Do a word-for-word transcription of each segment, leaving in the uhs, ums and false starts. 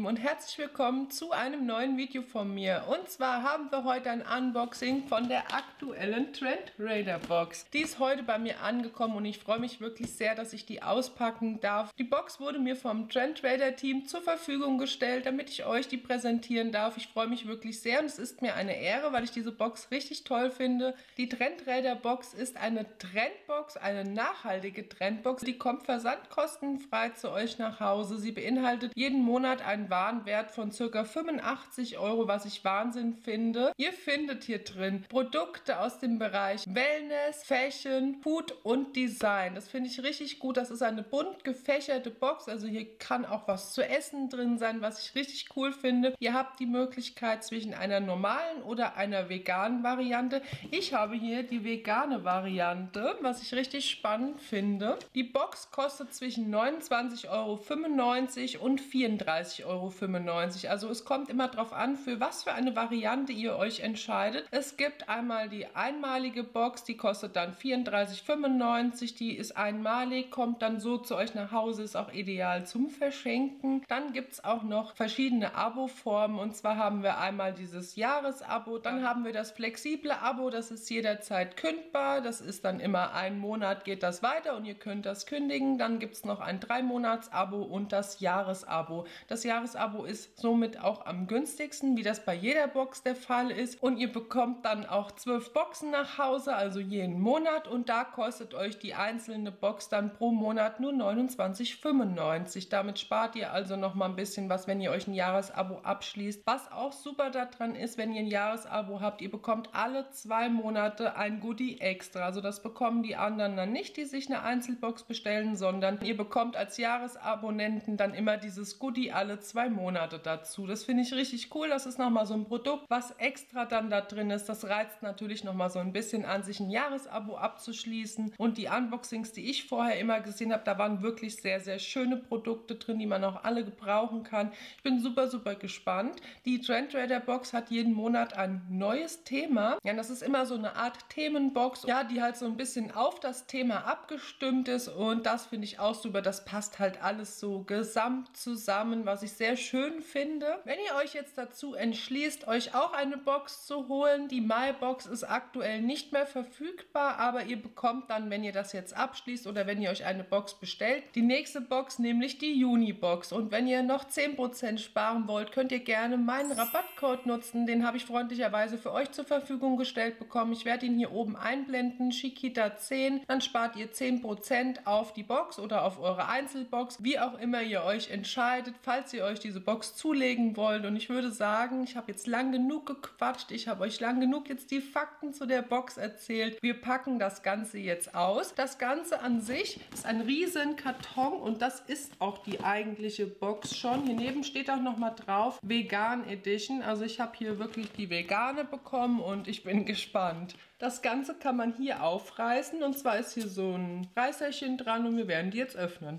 Lieben und herzlich willkommen zu einem neuen Video von mir. Und zwar haben wir heute ein Unboxing von der aktuellen Trend Raider Box. Die ist heute bei mir angekommen und ich freue mich wirklich sehr, dass ich die auspacken darf. Die Box wurde mir vom Trend Raider Team zur Verfügung gestellt, damit ich euch die präsentieren darf. Ich freue mich wirklich sehr und es ist mir eine Ehre, weil ich diese Box richtig toll finde. Die Trend Raider Box ist eine Trendbox, eine nachhaltige Trendbox. Die kommt versandkostenfrei zu euch nach Hause. Sie beinhaltet jeden Monat einen Warenwert von ca. fünfundachtzig Euro, was ich Wahnsinn finde. Ihr findet hier drin Produkte aus dem Bereich Wellness, Fashion, Food und Design. Das finde ich richtig gut. Das ist eine bunt gefächerte Box. Also hier kann auch was zu essen drin sein, was ich richtig cool finde. Ihr habt die Möglichkeit zwischen einer normalen oder einer veganen Variante. Ich habe hier die vegane Variante, was ich richtig spannend finde. Die Box kostet zwischen neunundzwanzig Euro fünfundneunzig und vierunddreißig Euro fünfundneunzig. Also es kommt immer darauf an, für was für eine Variante ihr euch entscheidet. Es gibt einmal die einmalige Box, die kostet dann vierunddreißig fünfundneunzig. Die ist einmalig, kommt dann so zu euch nach Hause, ist auch ideal zum Verschenken. Dann gibt es auch noch verschiedene Abo-Formen und zwar haben wir einmal dieses Jahresabo, dann haben wir das flexible Abo, das ist jederzeit kündbar. Das ist dann immer ein Monat geht das weiter und ihr könnt das kündigen. Dann gibt es noch ein drei Monats Abo und das Jahresabo. Das Jahresabo ist somit auch am günstigsten, wie das bei jeder Box der Fall ist. Und ihr bekommt dann auch zwölf Boxen nach Hause, also jeden Monat. Und da kostet euch die einzelne Box dann pro Monat nur neunundzwanzig fünfundneunzig. Damit spart ihr also noch mal ein bisschen was, wenn ihr euch ein Jahresabo abschließt. Was auch super daran ist, wenn ihr ein Jahresabo habt, ihr bekommt alle zwei Monate ein Goodie extra. Also das bekommen die anderen dann nicht, die sich eine Einzelbox bestellen, sondern ihr bekommt als Jahresabonnenten dann immer dieses Goodie alle zwei Monate dazu. Das finde ich richtig cool. Das ist nochmal so ein Produkt, was extra dann da drin ist. Das reizt natürlich nochmal so ein bisschen an, sich ein Jahresabo abzuschließen. Und die Unboxings, die ich vorher immer gesehen habe, da waren wirklich sehr, sehr schöne Produkte drin, die man auch alle gebrauchen kann. Ich bin super, super gespannt. Die Trend Raider Box hat jeden Monat ein neues Thema. Ja, das ist immer so eine Art Themenbox, ja, die halt so ein bisschen auf das Thema abgestimmt ist und das finde ich auch super. Das passt halt alles so gesamt zusammen, was ich sehr schön finde. Wenn ihr euch jetzt dazu entschließt, euch auch eine Box zu holen, die MyBox ist aktuell nicht mehr verfügbar, aber ihr bekommt dann, wenn ihr das jetzt abschließt oder wenn ihr euch eine Box bestellt, die nächste Box, nämlich die Juni-Box. Und wenn ihr noch zehn Prozent sparen wollt, könnt ihr gerne meinen Rabattcode nutzen. Den habe ich freundlicherweise für euch zur Verfügung gestellt bekommen. Ich werde ihn hier oben einblenden, Chiquita zehn. Dann spart ihr zehn Prozent auf die Box oder auf eure Einzelbox, wie auch immer ihr euch entscheidet, falls ihr euch diese Box zulegen wollt. Und ich würde sagen, ich habe jetzt lang genug gequatscht, ich habe euch lang genug jetzt die Fakten zu der Box erzählt. Wir packen das Ganze jetzt aus. Das Ganze an sich ist ein riesen Karton und das ist auch die eigentliche Box schon. Hier neben steht auch noch mal drauf, Vegan Edition. Also ich habe hier wirklich die vegane bekommen und ich bin gespannt. Das Ganze kann man hier aufreißen und zwar ist hier so ein Reißerchen dran und wir werden die jetzt öffnen.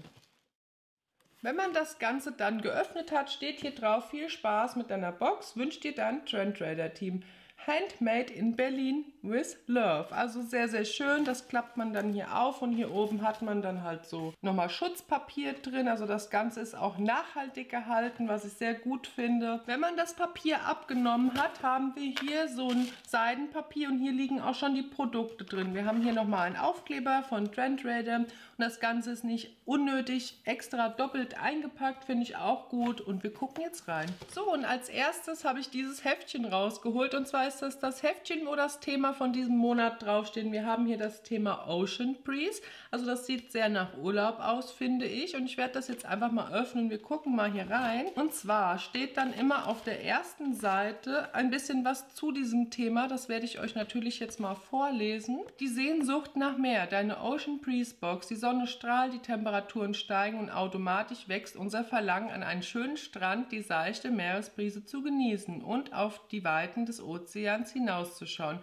Wenn man das Ganze dann geöffnet hat, steht hier drauf, viel Spaß mit deiner Box, wünscht dir dein Trend Raider Team. Handmade in Berlin with Love. Also sehr, sehr schön. Das klappt man dann hier auf und hier oben hat man dann halt so nochmal Schutzpapier drin. Also das Ganze ist auch nachhaltig gehalten, was ich sehr gut finde. Wenn man das Papier abgenommen hat, haben wir hier so ein Seidenpapier und hier liegen auch schon die Produkte drin. Wir haben hier nochmal einen Aufkleber von Trend Raider und das Ganze ist nicht unnötig extra doppelt eingepackt, finde ich auch gut und wir gucken jetzt rein. So, und als erstes habe ich dieses Heftchen rausgeholt und zwar ist das das Heftchen, wo das Thema von diesem Monat draufsteht. Wir haben hier das Thema Ocean Breeze. Also das sieht sehr nach Urlaub aus, finde ich. Und ich werde das jetzt einfach mal öffnen. Wir gucken mal hier rein. Und zwar steht dann immer auf der ersten Seite ein bisschen was zu diesem Thema. Das werde ich euch natürlich jetzt mal vorlesen. Die Sehnsucht nach Meer, deine Ocean Breeze Box. Die Sonne strahlt, die Temperaturen steigen und automatisch wächst unser Verlangen an einen schönen Strand, die seichte Meeresbrise zu genießen und auf die Weiten des Ozeans hinauszuschauen. Wir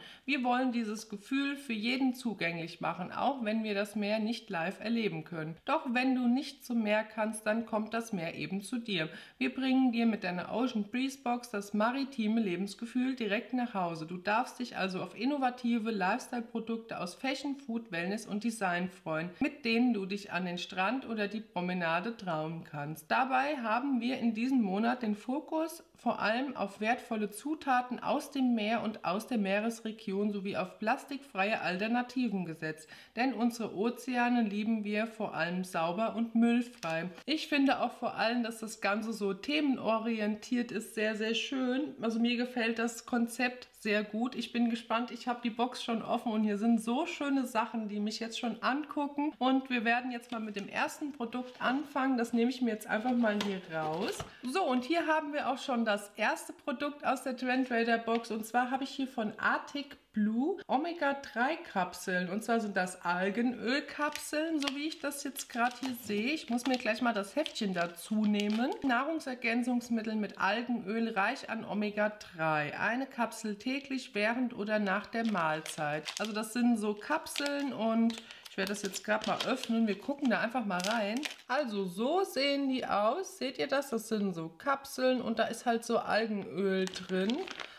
Wir wollen dieses Gefühl für jeden zugänglich machen, auch wenn wir das Meer nicht live erleben können. Doch wenn du nicht zum Meer kannst, dann kommt das Meer eben zu dir. Wir bringen dir mit deiner Ocean Breeze Box das maritime Lebensgefühl direkt nach Hause. Du darfst dich also auf innovative Lifestyle-Produkte aus Fashion, Food, Wellness und Design freuen, mit denen du dich an den Strand oder die Promenade trauen kannst. Dabei haben wir in diesem Monat den Fokus vor allem auf wertvolle Zutaten aus dem Meer und aus der Meeresregion sowie auf plastikfreie Alternativen gesetzt. Denn unsere Ozeane lieben wir vor allem sauber und müllfrei. Ich finde auch vor allem, dass das Ganze so themenorientiert ist, sehr, sehr schön. Also mir gefällt das Konzept sehr gut. Ich bin gespannt. Ich habe die Box schon offen und hier sind so schöne Sachen, die mich jetzt schon angucken. Und wir werden jetzt mal mit dem ersten Produkt anfangen. Das nehme ich mir jetzt einfach mal hier raus. So, und hier haben wir auch schon das erste Produkt aus der Trend Raider Box. Und zwar habe ich hier von Arctic Blue Omega drei Kapseln. Und zwar sind das Algenölkapseln, so wie ich das jetzt gerade hier sehe. Ich muss mir gleich mal das Heftchen dazu nehmen. Nahrungsergänzungsmittel mit Algenöl, reich an Omega drei. Eine Kapsel täglich während oder nach der Mahlzeit. Also das sind so Kapseln und ich werde das jetzt gerade mal öffnen. Wir gucken da einfach mal rein. Also so sehen die aus. Seht ihr das? Das sind so Kapseln und da ist halt so Algenöl drin.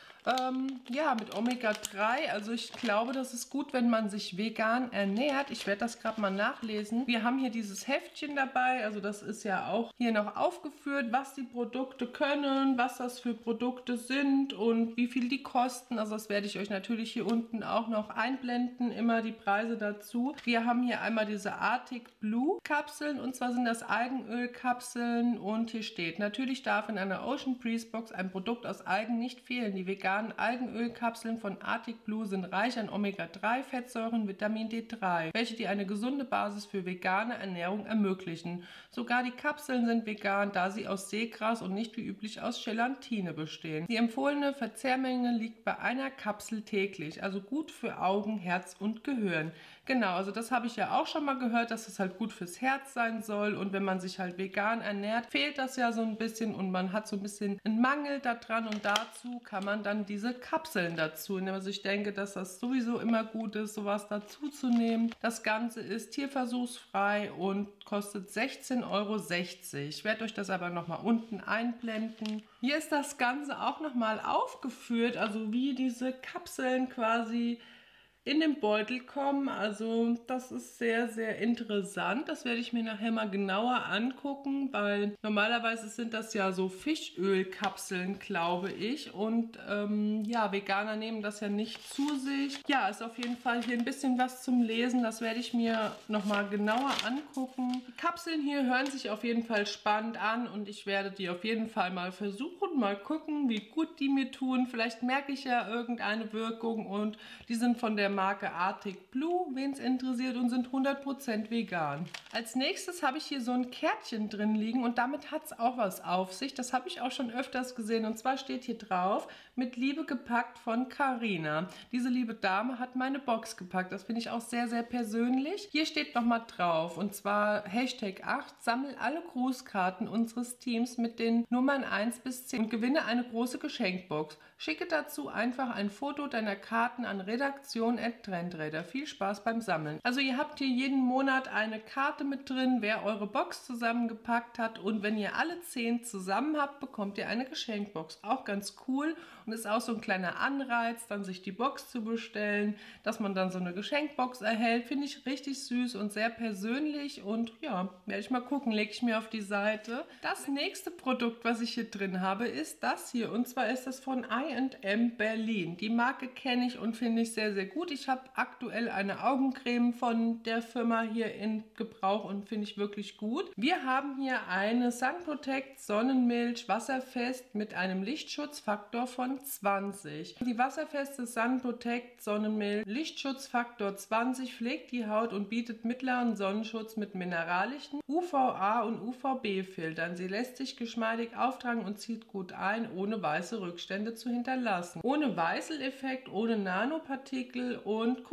Ähm, ja, mit Omega drei, also ich glaube, das ist gut, wenn man sich vegan ernährt. Ich werde das gerade mal nachlesen. Wir haben hier dieses Heftchen dabei, also das ist ja auch hier noch aufgeführt, was die Produkte können, was das für Produkte sind und wie viel die kosten. Also das werde ich euch natürlich hier unten auch noch einblenden, immer die Preise dazu. Wir haben hier einmal diese Arctic Blue Kapseln und zwar sind das Algenölkapseln und hier steht, natürlich darf in einer Ocean Breeze Box ein Produkt aus Algen nicht fehlen. Die veganen Algenölkapseln von Arctic Blue sind reich an Omega drei Fettsäuren, Vitamin D drei, welche dir eine gesunde Basis für vegane Ernährung ermöglichen. Sogar die Kapseln sind vegan, da sie aus Seegras und nicht wie üblich aus Gelatine bestehen. Die empfohlene Verzehrmenge liegt bei einer Kapsel täglich, also gut für Augen, Herz und Gehirn. Genau, also das habe ich ja auch schon mal gehört, dass es halt gut fürs Herz sein soll und wenn man sich halt vegan ernährt, fehlt das ja so ein bisschen und man hat so ein bisschen einen Mangel daran und dazu kann man dann diese Kapseln dazu nehmen. Also ich denke, dass das sowieso immer gut ist, sowas dazu zu nehmen. Das Ganze ist tierversuchsfrei und kostet sechzehn Euro sechzig. Ich werde euch das aber nochmal unten einblenden. Hier ist das Ganze auch nochmal aufgeführt, also wie diese Kapseln quasi in den Beutel kommen. Also das ist sehr, sehr interessant. Das werde ich mir nachher mal genauer angucken, weil normalerweise sind das ja so Fischölkapseln, glaube ich. Und ähm, ja, Veganer nehmen das ja nicht zu sich. Ja, ist auf jeden Fall hier ein bisschen was zum Lesen. Das werde ich mir nochmal genauer angucken. Die Kapseln hier hören sich auf jeden Fall spannend an und ich werde die auf jeden Fall mal versuchen, mal gucken, wie gut die mir tun. Vielleicht merke ich ja irgendeine Wirkung und die sind von der Marke Arctic Blue, wen es interessiert, und sind hundert Prozent vegan. Als nächstes habe ich hier so ein Kärtchen drin liegen und damit hat es auch was auf sich. Das habe ich auch schon öfters gesehen und zwar steht hier drauf, mit Liebe gepackt von Carina. Diese liebe Dame hat meine Box gepackt. Das finde ich auch sehr, sehr persönlich. Hier steht nochmal drauf und zwar Hashtag acht, sammel alle Grußkarten unseres Teams mit den Nummern eins bis zehn und gewinne eine große Geschenkbox. Schicke dazu einfach ein Foto deiner Karten an redaktion at trendradar. Viel Spaß beim Sammeln. Also ihr habt hier jeden Monat eine Karte mit drin, wer eure Box zusammengepackt hat und wenn ihr alle zehn zusammen habt, bekommt ihr eine Geschenkbox. Auch ganz cool und ist auch so ein kleiner Anreiz, dann sich die Box zu bestellen, dass man dann so eine Geschenkbox erhält. Finde ich richtig süß und sehr persönlich und ja, werde ich mal gucken, lege ich mir auf die Seite. Das nächste Produkt, was ich hier drin habe, ist das hier und zwar ist das von I and M Berlin. Die Marke kenne ich und finde ich sehr, sehr gut. Ich habe aktuell eine Augencreme von der Firma hier in Gebrauch und finde ich wirklich gut. Wir haben hier eine Sun Protect Sonnenmilch wasserfest mit einem Lichtschutzfaktor von zwanzig. Die wasserfeste Sun Protect Sonnenmilch Lichtschutzfaktor zwanzig pflegt die Haut und bietet mittleren Sonnenschutz mit mineralischen U V A und U V B-Filtern. Sie lässt sich geschmeidig auftragen und zieht gut ein, ohne weiße Rückstände zu hinterlassen. Ohne Weißeleffekt, ohne Nanopartikel und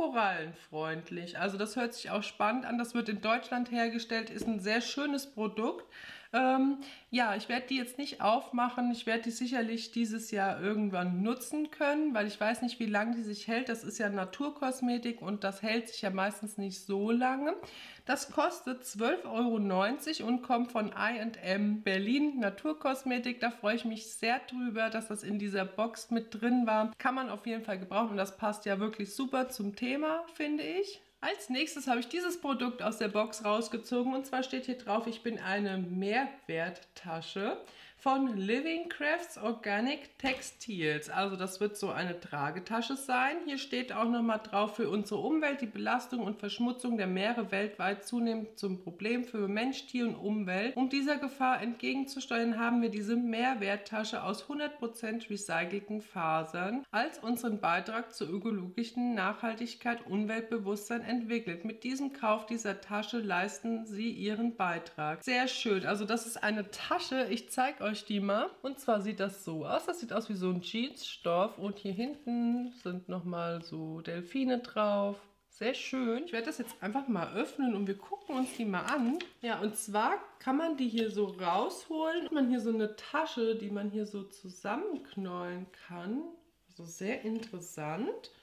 korallenfreundlich. Also das hört sich auch spannend an. Das wird in Deutschland hergestellt, ist ein sehr schönes Produkt. Ähm, ja, ich werde die jetzt nicht aufmachen. Ich werde die sicherlich dieses Jahr irgendwann nutzen können, weil ich weiß nicht, wie lange die sich hält. Das ist ja Naturkosmetik und das hält sich ja meistens nicht so lange. Das kostet zwölf Euro neunzig und kommt von I and M Berlin Naturkosmetik. Da freue ich mich sehr drüber, dass das in dieser Box mit drin war. Kann man auf jeden Fall gebrauchen und das passt ja wirklich super zum Thema, finde ich. Als nächstes habe ich dieses Produkt aus der Box rausgezogen und zwar steht hier drauf, ich bin eine Mehrwerttasche von Living Crafts Organic Textiles. Also das wird so eine Tragetasche sein. Hier steht auch nochmal drauf, für unsere Umwelt die Belastung und Verschmutzung der Meere weltweit zunehmend zum Problem für Mensch, Tier und Umwelt. Um dieser Gefahr entgegenzusteuern, haben wir diese Mehrwerttasche aus hundert Prozent recycelten Fasern als unseren Beitrag zur ökologischen Nachhaltigkeit, Umweltbewusstsein entwickelt. Mit diesem Kauf dieser Tasche leisten Sie Ihren Beitrag. Sehr schön. Also das ist eine Tasche. Ich zeige euch die mal. Und zwar sieht das so aus. Das sieht aus wie so ein Jeansstoff. Und hier hinten sind nochmal so Delfine drauf. Sehr schön. Ich werde das jetzt einfach mal öffnen und wir gucken uns die mal an. Ja, und zwar kann man die hier so rausholen. Hat man hier so eine Tasche, die man hier so zusammenknäulen kann. Also sehr interessant.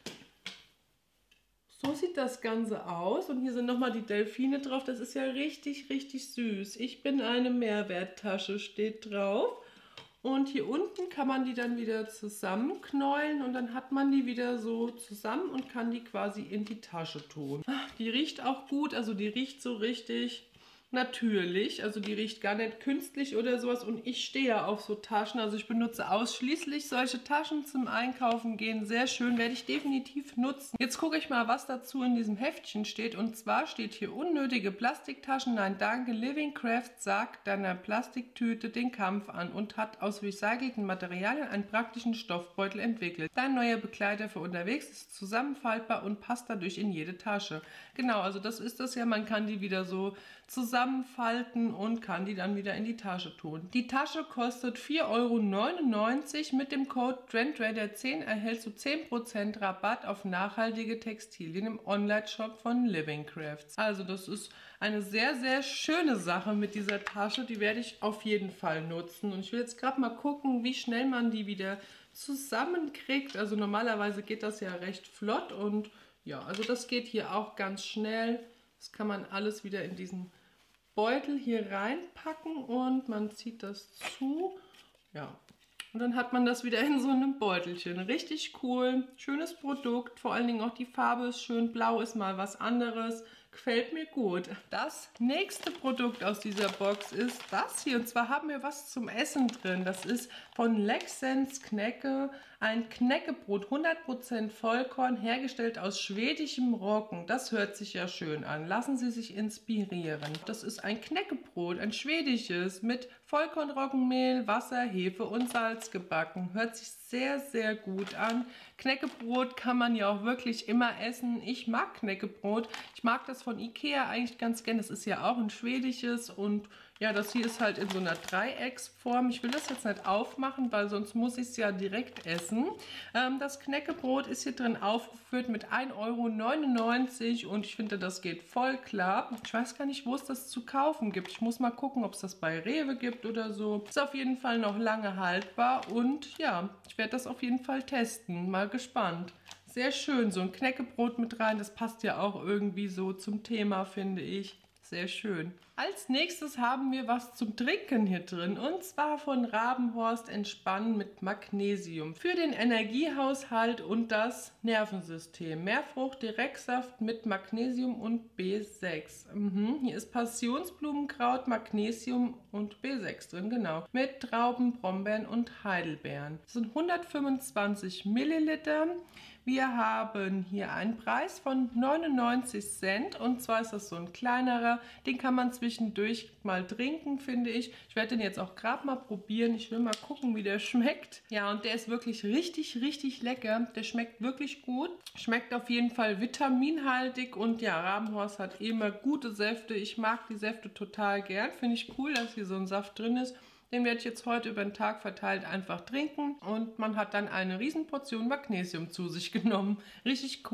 So sieht das Ganze aus und hier sind nochmal die Delfine drauf. Das ist ja richtig, richtig süß. Ich bin eine Mehrwerttasche, steht drauf. Und hier unten kann man die dann wieder zusammenknäulen und dann hat man die wieder so zusammen und kann die quasi in die Tasche tun. Die riecht auch gut, also die riecht so richtig natürlich, also die riecht gar nicht künstlich oder sowas und ich stehe ja auf so Taschen, also ich benutze ausschließlich solche Taschen zum Einkaufen gehen, sehr schön, werde ich definitiv nutzen. Jetzt gucke ich mal, was dazu in diesem Heftchen steht und zwar steht hier unnötige Plastiktaschen, nein danke, Living Crafts sagt deiner Plastiktüte den Kampf an und hat aus recycelten Materialien einen praktischen Stoffbeutel entwickelt. Dein neuer Begleiter für unterwegs ist zusammenfaltbar und passt dadurch in jede Tasche. Genau, also das ist das ja, man kann die wieder so zusammenfalten und kann die dann wieder in die Tasche tun. Die Tasche kostet vier Euro neunundneunzig. Mit dem Code TRENDRAIDER zehn erhältst du zehn Prozent Rabatt auf nachhaltige Textilien im Online-Shop von Living Crafts. Also das ist eine sehr, sehr schöne Sache mit dieser Tasche. Die werde ich auf jeden Fall nutzen. Und ich will jetzt gerade mal gucken, wie schnell man die wieder zusammenkriegt. Also normalerweise geht das ja recht flott und ja, also das geht hier auch ganz schnell. Das kann man alles wieder in diesen Beutel hier reinpacken und man zieht das zu. Ja, und dann hat man das wieder in so einem Beutelchen. Richtig cool, schönes Produkt. Vor allen Dingen auch die Farbe ist schön. Blau ist mal was anderes. Gefällt mir gut. Das nächste Produkt aus dieser Box ist das hier. Und zwar haben wir was zum Essen drin. Das ist von Lexens Knäcke. Ein Knäckebrot, hundert Prozent Vollkorn, hergestellt aus schwedischem Roggen. Das hört sich ja schön an. Lassen Sie sich inspirieren. Das ist ein Knäckebrot, ein schwedisches, mit Vollkornroggenmehl, Wasser, Hefe und Salz gebacken. Hört sich sehr, sehr gut an. Knäckebrot kann man ja auch wirklich immer essen. Ich mag Knäckebrot. Ich mag das von Ikea eigentlich ganz gern. Das ist ja auch ein schwedisches und ja, das hier ist halt in so einer Dreiecksform. Ich will das jetzt nicht aufmachen, weil sonst muss ich es ja direkt essen. Ähm, das Knäckebrot ist hier drin aufgeführt mit ein Euro neunundneunzig und ich finde, das geht voll klar. Ich weiß gar nicht, wo es das zu kaufen gibt. Ich muss mal gucken, ob es das bei Rewe gibt oder so. Ist auf jeden Fall noch lange haltbar und ja, ich werde das auf jeden Fall testen. Mal gespannt. Sehr schön, so ein Knäckebrot mit rein. Das passt ja auch irgendwie so zum Thema, finde ich. Sehr schön. Als nächstes haben wir was zum Trinken hier drin und zwar von Rabenhorst Entspannen mit Magnesium für den Energiehaushalt und das Nervensystem. Mehrfrucht Direktsaft mit Magnesium und B sechs. Mhm. Hier ist Passionsblumenkraut, Magnesium und B sechs drin, genau. Mit Trauben, Brombeeren und Heidelbeeren. Das sind hundertfünfundzwanzig Milliliter. Wir haben hier einen Preis von neunundneunzig Cent und zwar ist das so ein kleinerer, den kann man zwischendurch mal trinken, finde ich. Ich werde den jetzt auch gerade mal probieren, ich will mal gucken, wie der schmeckt. Ja, und der ist wirklich richtig, richtig lecker, der schmeckt wirklich gut. Schmeckt auf jeden Fall vitaminhaltig und ja, Rabenhorst hat immer gute Säfte. Ich mag die Säfte total gern, finde ich cool, dass hier so ein Saft drin ist. Den werde ich jetzt heute über den Tag verteilt einfach trinken und man hat dann eine Riesenportion Magnesium zu sich genommen. Richtig cool.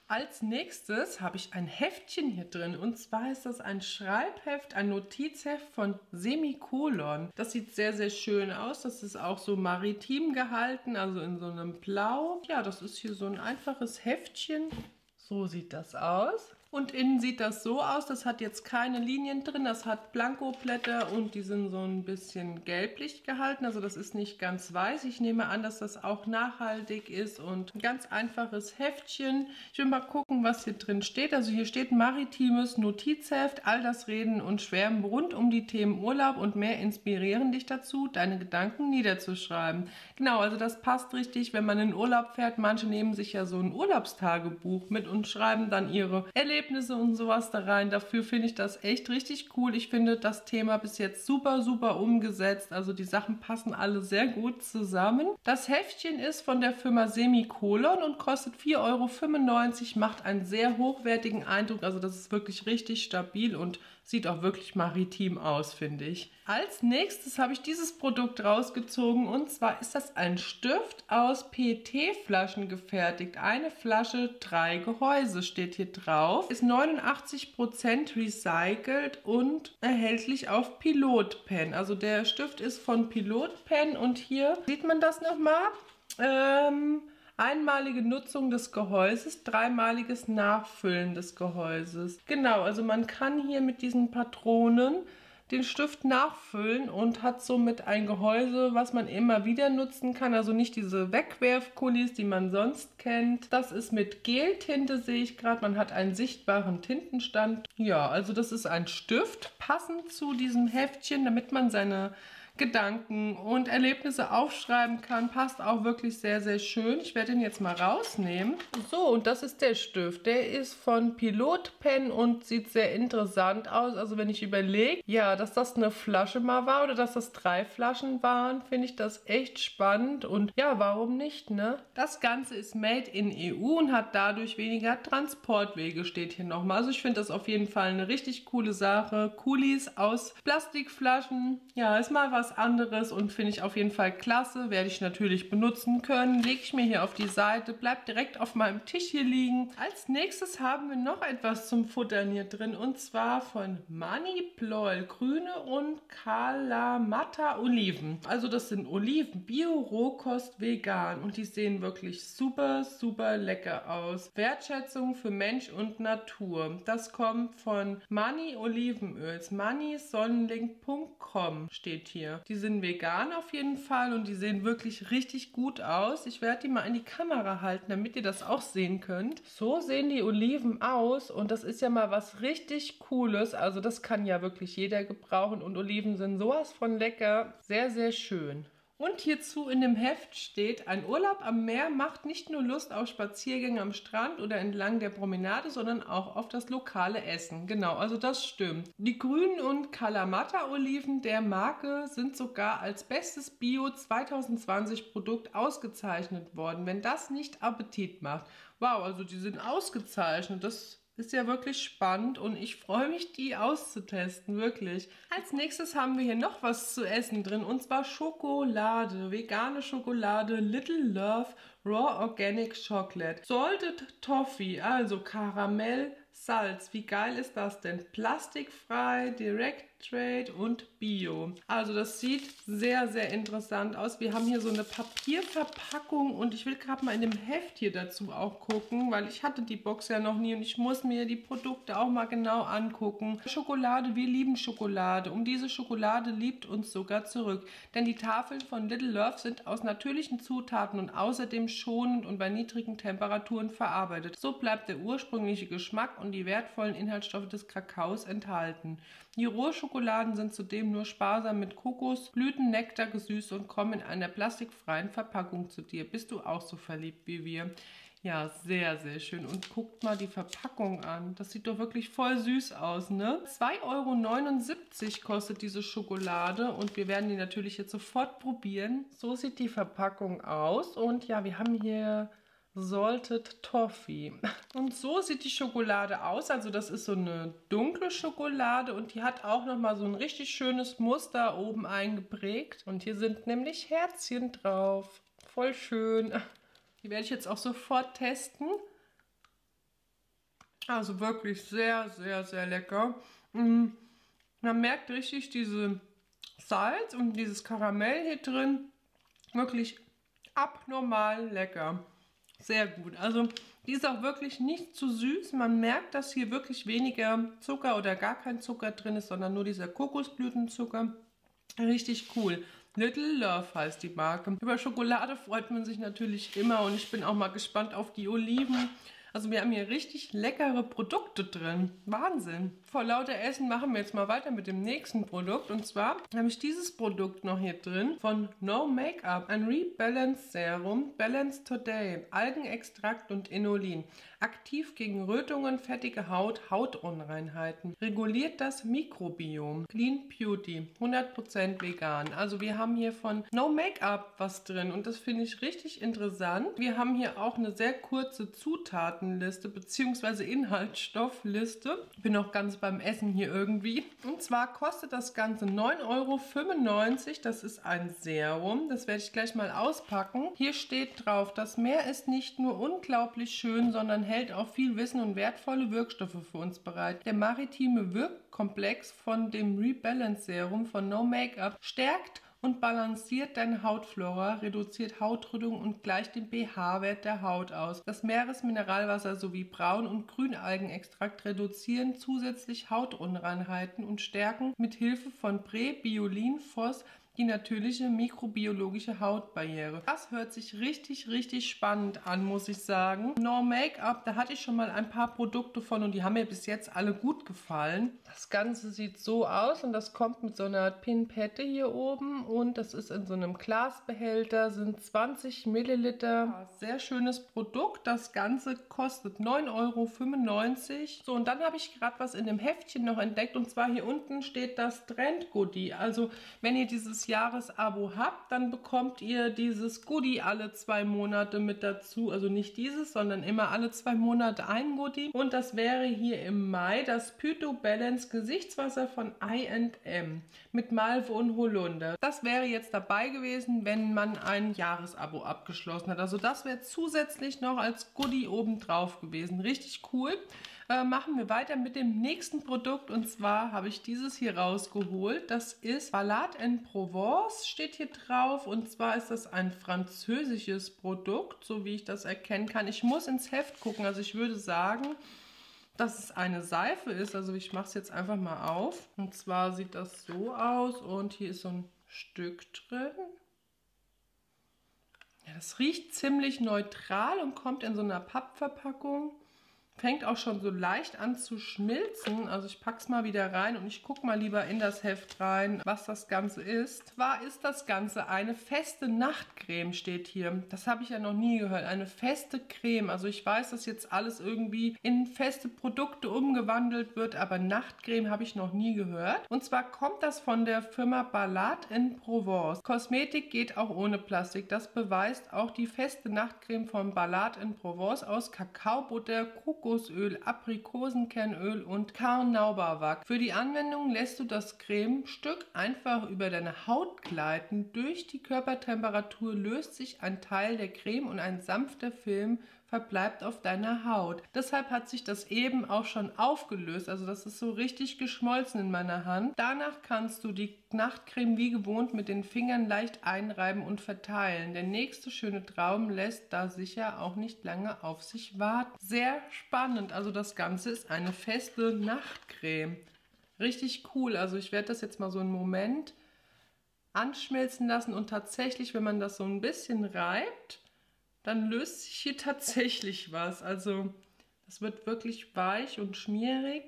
Als nächstes habe ich ein Heftchen hier drin und zwar ist das ein Schreibheft, ein Notizheft von Semikolon. Das sieht sehr, sehr schön aus. Das ist auch so maritim gehalten, also in so einem Blau. Ja, das ist hier so ein einfaches Heftchen. So sieht das aus. Und innen sieht das so aus, das hat jetzt keine Linien drin, das hat Blankoblätter und die sind so ein bisschen gelblich gehalten, also das ist nicht ganz weiß. Ich nehme an, dass das auch nachhaltig ist und ein ganz einfaches Heftchen. Ich will mal gucken, was hier drin steht. Also hier steht maritimes Notizheft, all das Reden und Schwärmen rund um die Themen Urlaub und mehr inspirieren dich dazu, deine Gedanken niederzuschreiben. Genau, also das passt richtig, wenn man in Urlaub fährt. Manche nehmen sich ja so ein Urlaubstagebuch mit und schreiben dann ihre Erlebnisse und sowas da rein. Dafür finde ich das echt richtig cool. Ich finde das Thema bis jetzt super, super umgesetzt. Also die Sachen passen alle sehr gut zusammen. Das Heftchen ist von der Firma Semikolon und kostet vier Euro fünfundneunzig, macht einen sehr hochwertigen Eindruck. Also das ist wirklich richtig stabil und sieht auch wirklich maritim aus, finde ich. Als nächstes habe ich dieses Produkt rausgezogen und zwar ist das ein Stift aus P E T-Flaschen gefertigt. Eine Flasche, drei Gehäuse steht hier drauf. Ist neunundachtzig Prozent recycelt und erhältlich auf Pilotpen. Also der Stift ist von Pilotpen und hier sieht man das nochmal. Ähm... Einmalige Nutzung des Gehäuses, dreimaliges Nachfüllen des Gehäuses. Genau, also man kann hier mit diesen Patronen den Stift nachfüllen und hat somit ein Gehäuse, was man immer wieder nutzen kann. Also nicht diese Wegwerfkulis, die man sonst kennt. Das ist mit Geltinte, sehe ich gerade. Man hat einen sichtbaren Tintenstand. Ja, also das ist ein Stift, passend zu diesem Heftchen, damit man seine Gedanken und Erlebnisse aufschreiben kann. Passt auch wirklich sehr, sehr schön. Ich werde ihn jetzt mal rausnehmen. So, und das ist der Stift. Der ist von Pilotpen und sieht sehr interessant aus. Also wenn ich überlege, ja, dass das eine Flasche mal war oder dass das drei Flaschen waren, finde ich das echt spannend. Und ja, warum nicht, ne? Das Ganze ist made in E U und hat dadurch weniger Transportwege, steht hier nochmal. Also ich finde das auf jeden Fall eine richtig coole Sache. Kulis aus Plastikflaschen. Ja, ist mal was anderes und finde ich auf jeden Fall klasse. Werde ich natürlich benutzen können. Lege ich mir hier auf die Seite, bleibt direkt auf meinem Tisch hier liegen. Als nächstes haben wir noch etwas zum Futtern hier drin und zwar von Maniploil grüne und Kalamata Oliven. Also das sind Oliven, Bio, Rohkost, vegan und die sehen wirklich super, super lecker aus. Wertschätzung für Mensch und Natur. Das kommt von Mani Olivenöls. mani sonnenlink punkt com steht hier. Die sind vegan auf jeden Fall und die sehen wirklich richtig gut aus. Ich werde die mal in die Kamera halten, damit ihr das auch sehen könnt. So sehen die Oliven aus und das ist ja mal was richtig Cooles. Also das kann ja wirklich jeder gebrauchen und Oliven sind sowas von lecker. Sehr, sehr schön. Und hierzu in dem Heft steht, ein Urlaub am Meer macht nicht nur Lust auf Spaziergänge am Strand oder entlang der Promenade, sondern auch auf das lokale Essen. Genau, also das stimmt. Die grünen und Kalamata-Oliven der Marke sind sogar als bestes Bio zwanzig zwanzig Produkt ausgezeichnet worden. Wenn das nicht Appetit macht. Wow, also die sind ausgezeichnet. Das ist ja wirklich spannend und ich freue mich, die auszutesten, wirklich. Als nächstes haben wir hier noch was zu essen drin und zwar Schokolade, vegane Schokolade, Little Love Raw Organic Chocolate, Salted Toffee, also Karamell, Salz. Wie geil ist das denn? Plastikfrei, Direct Trade und Bio. Also das sieht sehr, sehr interessant aus. Wir haben hier so eine Papierverpackung und ich will gerade mal in dem Heft hier dazu auch gucken, weil ich hatte die Box ja noch nie und ich muss mir die Produkte auch mal genau angucken. Schokolade, wir lieben Schokolade. Um diese Schokolade liebt uns sogar zurück. Denn die Tafeln von Little Love sind aus natürlichen Zutaten und außerdem schonend und bei niedrigen Temperaturen verarbeitet. So bleibt der ursprüngliche Geschmack und die wertvollen Inhaltsstoffe des Kakaos enthalten. Die Rohschokoladen sind zudem nur sparsam mit Kokosblütennektar gesüßt und kommen in einer plastikfreien Verpackung zu dir. Bist du auch so verliebt wie wir? Ja, sehr, sehr schön. Und guckt mal die Verpackung an. Das sieht doch wirklich voll süß aus, ne? zwei Euro neunundsiebzig kostet diese Schokolade und wir werden die natürlich jetzt sofort probieren. So sieht die Verpackung aus und ja, wir haben hier Salted Toffee. Und so sieht die Schokolade aus. Also das ist so eine dunkle Schokolade und die hat auch nochmal so ein richtig schönes Muster oben eingeprägt. Und hier sind nämlich Herzchen drauf. Voll schön. Die werde ich jetzt auch sofort testen. Also wirklich sehr, sehr, sehr lecker. Mm, man merkt richtig diese Salz und dieses Karamell hier drin. Wirklich abnormal lecker. Sehr gut. Also die ist auch wirklich nicht zu süß. Man merkt, dass hier wirklich weniger Zucker oder gar kein Zucker drin ist, sondern nur dieser Kokosblütenzucker. Richtig cool. Little Love heißt die Marke. Über Schokolade freut man sich natürlich immer und ich bin auch mal gespannt auf die Oliven. Also wir haben hier richtig leckere Produkte drin. Wahnsinn. Vor lauter Essen machen wir jetzt mal weiter mit dem nächsten Produkt. Und zwar habe ich dieses Produkt noch hier drin von No Make-up. Ein Rebalance Serum. Balance Today. Algenextrakt und Inulin. Aktiv gegen Rötungen, fettige Haut, Hautunreinheiten. Reguliert das Mikrobiom. Clean Beauty. hundert Prozent vegan. Also wir haben hier von No Make-up was drin. Und das finde ich richtig interessant. Wir haben hier auch eine sehr kurze Zutaten Liste bzw. Inhaltsstoffliste. Bin noch ganz beim Essen hier irgendwie. Und zwar kostet das Ganze neun Euro fünfundneunzig. Das ist ein Serum. Das werde ich gleich mal auspacken. Hier steht drauf, das Meer ist nicht nur unglaublich schön, sondern hält auch viel Wissen und wertvolle Wirkstoffe für uns bereit. Der maritime Wirkkomplex von dem Rebalance Serum von No Make-up stärkt und balanciert deine Hautflora, reduziert Hautrötung und gleicht den pH-Wert der Haut aus. Das Meeresmineralwasser sowie Braun- und Grünalgenextrakt reduzieren zusätzlich Hautunreinheiten und stärken mit Hilfe von Präbiolin, Phos die natürliche mikrobiologische Hautbarriere. Das hört sich richtig, richtig spannend an, muss ich sagen. No Make-up, da hatte ich schon mal ein paar Produkte von und die haben mir bis jetzt alle gut gefallen. Das Ganze sieht so aus und das kommt mit so einer Pinpette hier oben und das ist in so einem Glasbehälter, sind zwanzig Milliliter. Ja, sehr schönes Produkt. Das Ganze kostet neun Euro fünfundneunzig. So, und dann habe ich gerade was in dem Heftchen noch entdeckt und zwar hier unten steht das Trend Goodie. Also, wenn ihr dieses Jahresabo habt, dann bekommt ihr dieses Goodie alle zwei Monate mit dazu. Also nicht dieses, sondern immer alle zwei Monate ein Goodie. Und das wäre hier im Mai das Pytho Balance Gesichtswasser von I and M mit Malve und Holunder. Das wäre jetzt dabei gewesen, wenn man ein Jahresabo abgeschlossen hat. Also das wäre zusätzlich noch als Goodie obendrauf gewesen. Richtig cool. Äh, machen wir weiter mit dem nächsten Produkt und zwar habe ich dieses hier rausgeholt. Das ist Ballade en Provence, steht hier drauf und zwar ist das ein französisches Produkt, so wie ich das erkennen kann. Ich muss ins Heft gucken, also ich würde sagen, dass es eine Seife ist. Also ich mache es jetzt einfach mal auf und zwar sieht das so aus und hier ist so ein Stück drin. Ja, das riecht ziemlich neutral und kommt in so einer Pappverpackung. Fängt auch schon so leicht an zu schmilzen. Also ich packe es mal wieder rein und ich gucke mal lieber in das Heft rein, was das Ganze ist. Zwar ist das Ganze eine feste Nachtcreme, steht hier. Das habe ich ja noch nie gehört. Eine feste Creme. Also ich weiß, dass jetzt alles irgendwie in feste Produkte umgewandelt wird, aber Nachtcreme habe ich noch nie gehört. Und zwar kommt das von der Firma Ballade en Provence. Kosmetik geht auch ohne Plastik. Das beweist auch die feste Nachtcreme von Ballade en Provence aus Kakaobutter, Kokosöl, Aprikosenkernöl und Carnauba-Wachs. Für die Anwendung lässt du das Cremestück einfach über deine Haut gleiten. Durch die Körpertemperatur löst sich ein Teil der Creme und ein sanfter Film verbleibt auf deiner Haut. Deshalb hat sich das eben auch schon aufgelöst. Also das ist so richtig geschmolzen in meiner Hand. Danach kannst du die Nachtcreme wie gewohnt mit den Fingern leicht einreiben und verteilen. Der nächste schöne Traum lässt da sicher auch nicht lange auf sich warten. Sehr spannend. Also das Ganze ist eine feste Nachtcreme. Richtig cool. Also ich werde das jetzt mal so einen Moment anschmelzen lassen und tatsächlich, wenn man das so ein bisschen reibt, dann löst sich hier tatsächlich was. Also das wird wirklich weich und schmierig.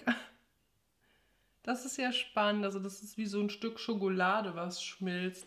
Das ist ja spannend. Also das ist wie so ein Stück Schokolade, was schmilzt.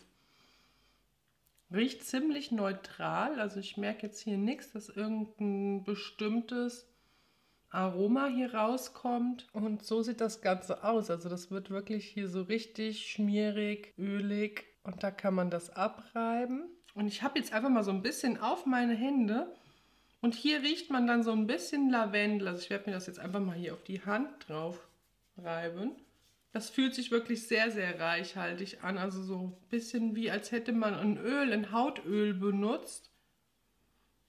Riecht ziemlich neutral. Also ich merke jetzt hier nichts, dass irgendein bestimmtes Aroma hier rauskommt. Und so sieht das Ganze aus. Also das wird wirklich hier so richtig schmierig, ölig. Und da kann man das abreiben. Und ich habe jetzt einfach mal so ein bisschen auf meine Hände. Und hier riecht man dann so ein bisschen Lavendel. Also ich werde mir das jetzt einfach mal hier auf die Hand drauf reiben. Das fühlt sich wirklich sehr, sehr reichhaltig an. Also so ein bisschen wie, als hätte man ein Öl, ein Hautöl benutzt.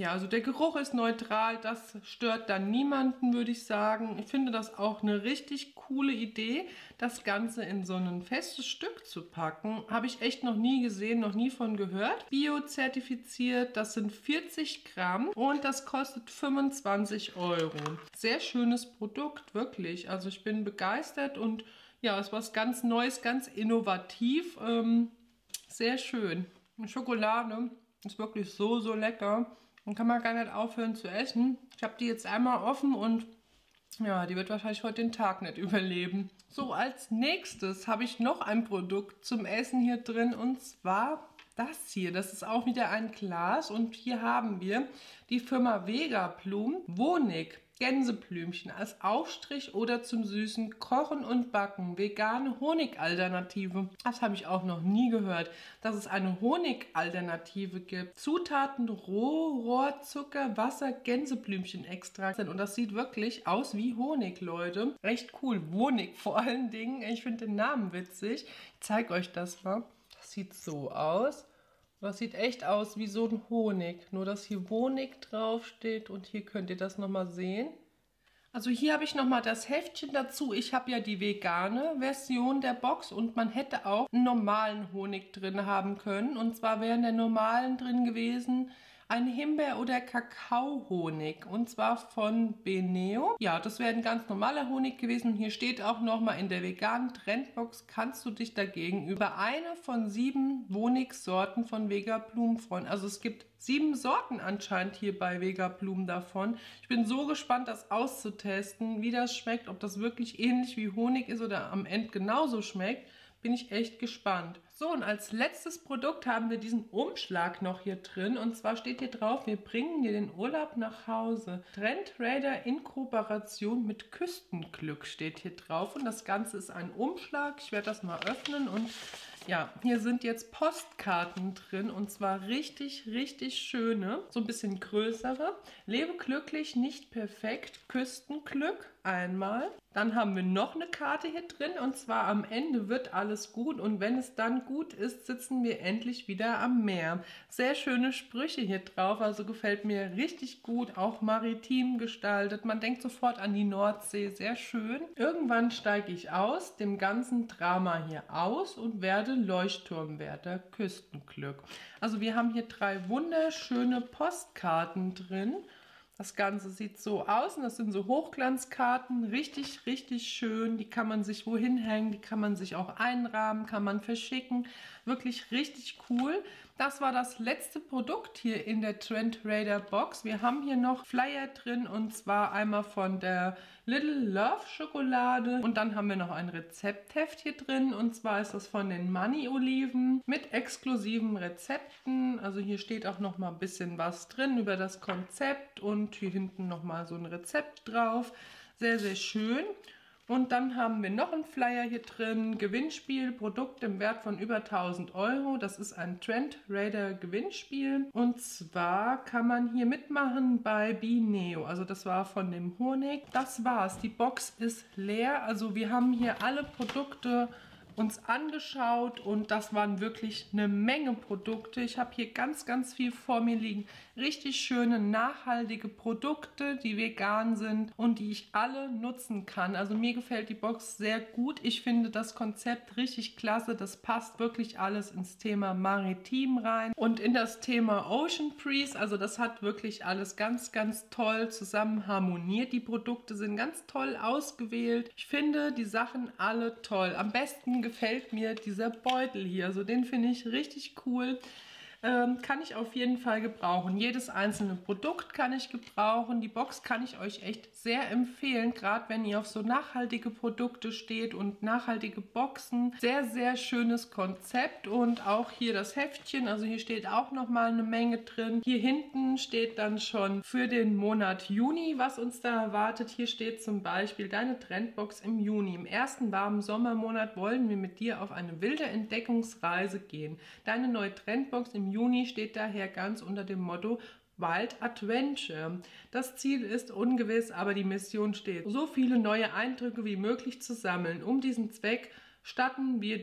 Ja, also der Geruch ist neutral, das stört dann niemanden, würde ich sagen. Ich finde das auch eine richtig coole Idee, das Ganze in so ein festes Stück zu packen. Habe ich echt noch nie gesehen, noch nie von gehört. Bio-zertifiziert, das sind vierzig Gramm und das kostet fünfundzwanzig Euro. Sehr schönes Produkt, wirklich. Also ich bin begeistert und ja, es ist was ganz Neues, ganz innovativ. Ähm, sehr schön. Schokolade ist wirklich so, so lecker. Dann kann man gar nicht aufhören zu essen. Ich habe die jetzt einmal offen und ja, die wird wahrscheinlich heute den Tag nicht überleben. So, als nächstes habe ich noch ein Produkt zum Essen hier drin und zwar das hier. Das ist auch wieder ein Glas und hier haben wir die Firma Vegaplum Honig. Gänseblümchen als Aufstrich oder zum süßen Kochen und Backen. Vegane Honigalternative. Das habe ich auch noch nie gehört, dass es eine Honigalternative gibt. Zutaten Roh, Rohrzucker, Wasser, Gänseblümchenextrakt. Und das sieht wirklich aus wie Honig, Leute. Recht cool. Honig vor allen Dingen. Ich finde den Namen witzig. Ich zeige euch das mal. Das sieht so aus. Das sieht echt aus wie so ein Honig, nur dass hier Honig draufsteht und hier könnt ihr das nochmal sehen. Also hier habe ich nochmal das Heftchen dazu. Ich habe ja die vegane Version der Box und man hätte auch einen normalen Honig drin haben können. Und zwar wäre in der normalen drin gewesen ein Himbeer- oder Kakaohonig und zwar von Beneo. Ja, das wäre ein ganz normaler Honig gewesen. Hier steht auch nochmal in der veganen Trendbox, kannst du dich dagegen über eine von sieben Honigsorten von Vegaplum freuen. Also es gibt sieben Sorten anscheinend hier bei Vegaplum davon. Ich bin so gespannt, das auszutesten, wie das schmeckt, ob das wirklich ähnlich wie Honig ist oder am Ende genauso schmeckt. Bin ich echt gespannt. So, und als letztes Produkt haben wir diesen Umschlag noch hier drin. Und zwar steht hier drauf, wir bringen dir den Urlaub nach Hause. Trendradar in Kooperation mit Küstenglück steht hier drauf. Und das Ganze ist ein Umschlag. Ich werde das mal öffnen und ja, hier sind jetzt Postkarten drin und zwar richtig, richtig schöne, so ein bisschen größere. Lebe glücklich, nicht perfekt, Küstenglück einmal. Dann haben wir noch eine Karte hier drin und zwar am Ende wird alles gut und wenn es dann gut ist, sitzen wir endlich wieder am Meer. Sehr schöne Sprüche hier drauf, also gefällt mir richtig gut, auch maritim gestaltet. Man denkt sofort an die Nordsee, sehr schön. Irgendwann steige ich aus dem ganzen Drama hier aus und werde Leuchtturmwärter, Küstenglück. Also wir haben hier drei wunderschöne Postkarten drin. Das Ganze sieht so aus und das sind so Hochglanzkarten, richtig, richtig schön. Die kann man sich wohin hängen, die kann man sich auch einrahmen, kann man verschicken. Wirklich richtig cool. Das war das letzte Produkt hier in der Trendradar Box. Wir haben hier noch Flyer drin und zwar einmal von der Little Love Schokolade und dann haben wir noch ein Rezeptheft hier drin und zwar ist das von den Money Oliven mit exklusiven Rezepten. Also hier steht auch noch mal ein bisschen was drin über das Konzept und hier hinten noch mal so ein Rezept drauf. Sehr, sehr schön. Und dann haben wir noch einen Flyer hier drin, Gewinnspiel, Produkt im Wert von über tausend Euro. Das ist ein Trendradar Gewinnspiel. Und zwar kann man hier mitmachen bei Beneo. Also das war von dem Honig. Das war's. Die Box ist leer. Also wir haben hier alle Produkte uns angeschaut und das waren wirklich eine Menge Produkte. Ich habe hier ganz, ganz viel vor mir liegen. Richtig schöne, nachhaltige Produkte, die vegan sind und die ich alle nutzen kann. Also mir gefällt die Box sehr gut. Ich finde das Konzept richtig klasse. Das passt wirklich alles ins Thema Maritim rein und in das Thema Ocean Breeze. Also das hat wirklich alles ganz, ganz toll zusammen harmoniert. Die Produkte sind ganz toll ausgewählt. Ich finde die Sachen alle toll. Am besten gefällt mir dieser Beutel hier. Also den finde ich richtig cool. Ähm, kann ich auf jeden Fall gebrauchen. Jedes einzelne Produkt kann ich gebrauchen. Die Box kann ich euch echt sehr empfehlen, gerade wenn ihr auf so nachhaltige Produkte steht und nachhaltige Boxen. Sehr, sehr schönes Konzept und auch hier das Heftchen. Also hier steht auch nochmal eine Menge drin. Hier hinten steht dann schon für den Monat Juni, was uns da erwartet. Hier steht zum Beispiel deine Trendbox im Juni. Im ersten warmen Sommermonat wollen wir mit dir auf eine wilde Entdeckungsreise gehen. Deine neue Trendbox im Juni steht daher ganz unter dem Motto Wild Adventure. Das Ziel ist ungewiss, aber die Mission steht. So viele neue Eindrücke wie möglich zu sammeln. Um diesen Zweck statten wir dich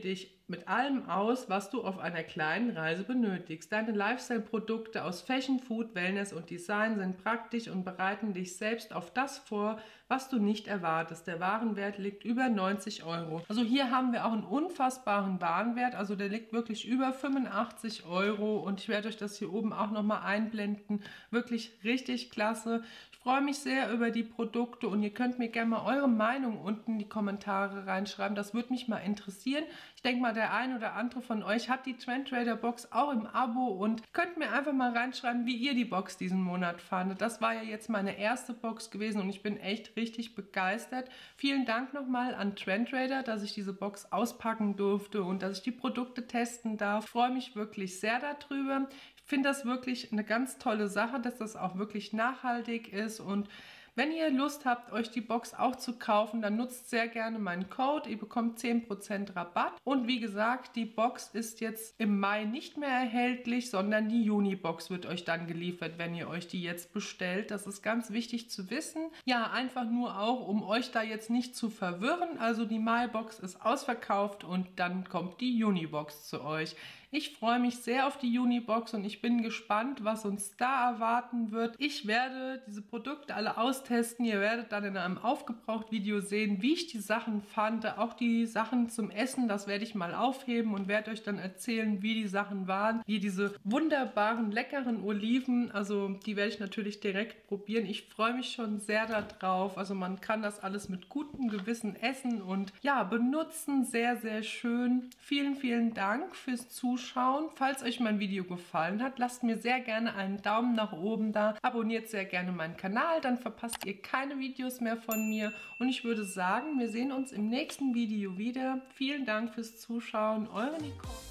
mit allem aus, was du auf einer kleinen Reise benötigst. Deine Lifestyle-Produkte aus Fashion, Food, Wellness und Design sind praktisch und bereiten dich selbst auf das vor, was du nicht erwartest. Der Warenwert liegt über neunzig Euro. Also hier haben wir auch einen unfassbaren Warenwert, also der liegt wirklich über fünfundachtzig Euro und ich werde euch das hier oben auch nochmal einblenden. Wirklich richtig klasse. Ich freue mich sehr über die Produkte und ihr könnt mir gerne mal eure Meinung unten in die Kommentare reinschreiben. Das würde mich mal interessieren. Ich denke mal, der ein oder andere von euch hat die Trendraider Box auch im Abo und könnt mir einfach mal reinschreiben, wie ihr die Box diesen Monat fandet. Das war ja jetzt meine erste Box gewesen und ich bin echt richtig begeistert. Vielen Dank nochmal an Trendraider, dass ich diese Box auspacken durfte und dass ich die Produkte testen darf. Ich freue mich wirklich sehr darüber. Ich finde das wirklich eine ganz tolle Sache, dass das auch wirklich nachhaltig ist und wenn ihr Lust habt, euch die Box auch zu kaufen, dann nutzt sehr gerne meinen Code. Ihr bekommt zehn Prozent Rabatt. Und wie gesagt, die Box ist jetzt im Mai nicht mehr erhältlich, sondern die Juni-Box wird euch dann geliefert, wenn ihr euch die jetzt bestellt. Das ist ganz wichtig zu wissen. Ja, einfach nur auch, um euch da jetzt nicht zu verwirren. Also die Mai-Box ist ausverkauft und dann kommt die Juni-Box zu euch. Ich freue mich sehr auf die Juni-Box und ich bin gespannt, was uns da erwarten wird. Ich werde diese Produkte alle austesten. Ihr werdet dann in einem Aufgebraucht-Video sehen, wie ich die Sachen fand. Auch die Sachen zum Essen, das werde ich mal aufheben und werde euch dann erzählen, wie die Sachen waren. Wie diese wunderbaren, leckeren Oliven, also die werde ich natürlich direkt probieren. Ich freue mich schon sehr darauf. Also man kann das alles mit gutem Gewissen essen und ja, benutzen. Sehr, sehr schön. Vielen, vielen Dank fürs Zuschauen. Falls euch mein Video gefallen hat, lasst mir sehr gerne einen Daumen nach oben da. Abonniert sehr gerne meinen Kanal, dann verpasst ihr keine Videos mehr von mir. Und ich würde sagen, wir sehen uns im nächsten Video wieder. Vielen Dank fürs Zuschauen. Eure Nicole.